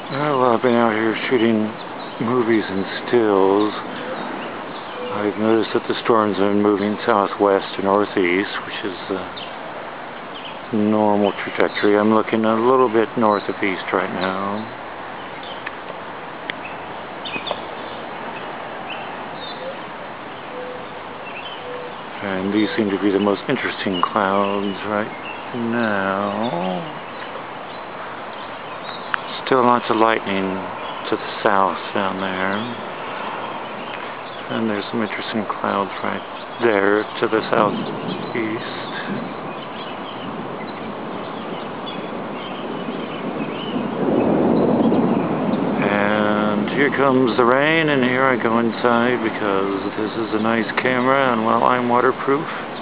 Well, I've been out here shooting movies and stills. I've noticed that the storms have been moving southwest to northeast, which is the normal trajectory. I'm looking a little bit north of east right now. And these seem to be the most interesting clouds right now. Still lots of lightning to the south down there. And there's some interesting clouds right there to the southeast. And here comes the rain, and here I go inside because this is a nice camera, and well, I'm waterproof.